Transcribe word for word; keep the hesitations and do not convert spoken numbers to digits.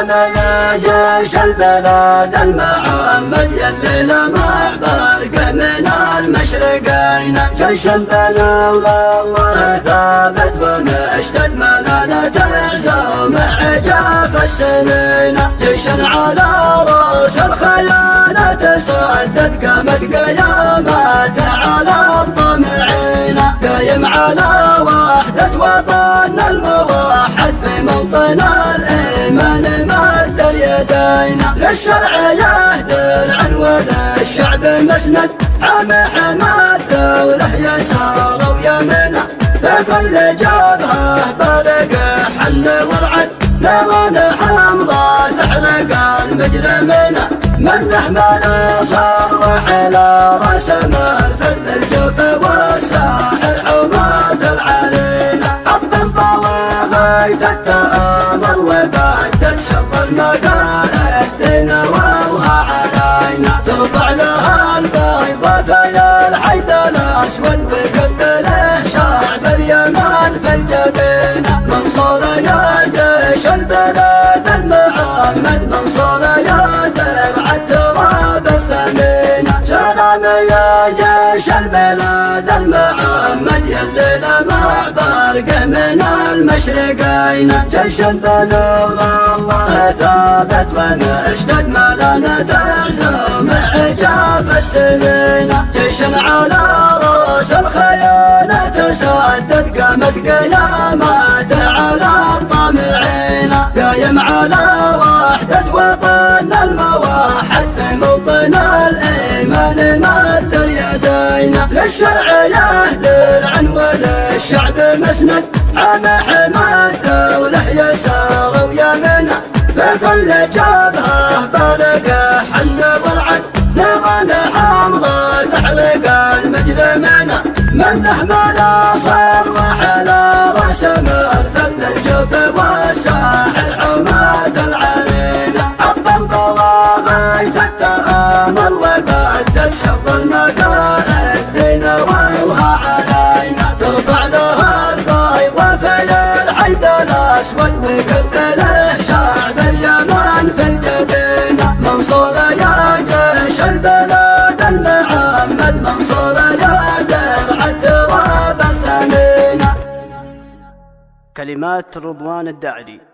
سلام يا جيش البلاد المعمد يلي لمع برقه من المشرقين. جيش بني والله ثابت ونشتد منانة العزوم عجاف السنين. جيش على رؤوس الخيانة تسدد قامت قيامات على الطمعين. قايم على وحدة وطننا الموحد في موطن الإيمان مد اليدين. للشرع يهدي العن وللشعب مسند حامي حمى الدولة يسار ويمنه. لكل جبهة برقه حن ورعد نيران حمضة تحرق المجرمين. من نحمل صرح على راس مرفد الجوف والساحل حماة العليل. الطب وغاية التآمر وبعد شر المكائد تنووها علينا. ترفع لها البيضة في الحيد الأسود وقبله شعب اليمن في الجبين. منصور يا جيش البلاد المعمد منصور يا درع التراب الثمين. سلام يا جيش البلاد المعمد يلي لمع برقه من المشرقين. جيش بني والله ثابت ونشتد منانة العزوم عجاف السنين. جيش على رؤوس الخيانة تسدد قامت قيامات على الطمعين. قايم على وحدة وطننا الموحد في موطن الإيمان مد اليدين. للشرع يهدي العن وللشعب مسند حامي حمى الدولة يسار ويمنه. لكل جبهة برقه حن ورعد نيران حمضة تحرق المجرمين. من نحمل صرح على راس مرفد الجوف والساحل حماة العليل. الطب وغاية التآمر وبعد شر المكائد تنووها علينا. ترفع لها البيضة في الحيد الأسود وقبله شعب اليمن في الجبين. منصور يا جيش البلاد المعمد منصور يا درع التراب الثمين. كلمات رضوان الداعري.